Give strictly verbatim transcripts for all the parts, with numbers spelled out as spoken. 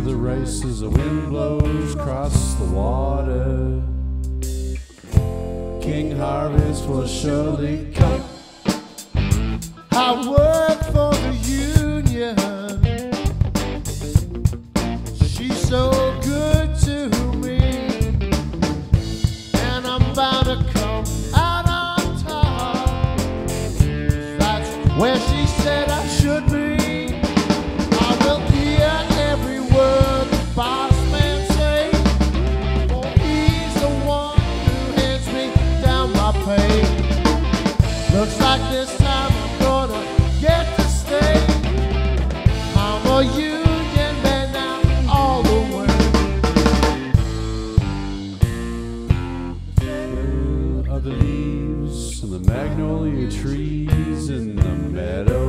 the race as the wind blows across the water. King Harvest will surely come. I work for the union. She's so good to me, and I'm bound to come out on top. That's where she said I should be. I will hear every word the boss man say, for he's the one who hands me down my pay. Looks like this time I'm gonna get to stay. I'm a union man now all the way. The feel of the leaves and the magnolia trees in the meadow.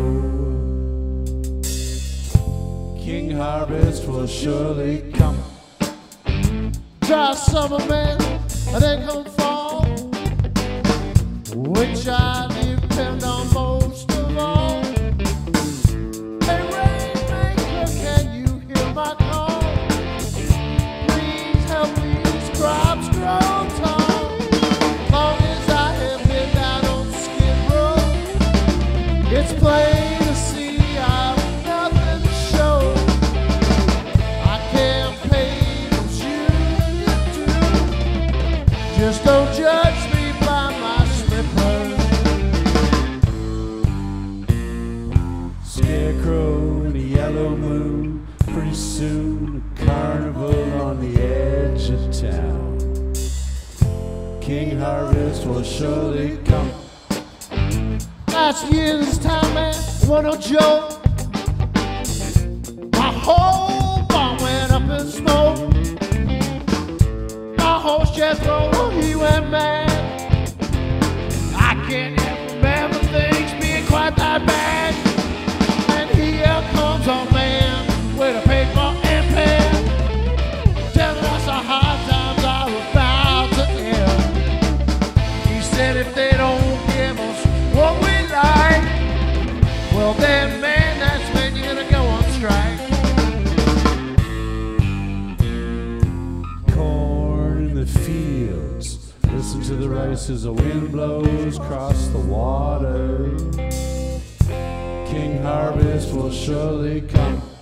King Harvest will surely come. Dry summer, man, and then come fall, which I depend on most of all. Hey, Rainmaker, can you hear my call? Please help these crops grow tall. Long as I have been down on Skid Row, it's plain to see I've nothing to show. I can't pay those union dues. Just don't judge me by my slippers. Scarecrow in a yellow moon, pretty soon a carnival on the edge of town. King Harvest will surely come. Last year this time, man, what no joke. My whole barn went up in smoke. My horse Jethro, he went mad. I can't ever remember things being quite that bad. And here comes a man with a paper and pen, telling us the hard times are about to end. He said if they don't give us what we like, well then, man, that's when you're gonna go on strike. Corn in the fields, listen to the rice as the wind blows across the water. King Harvest will surely come.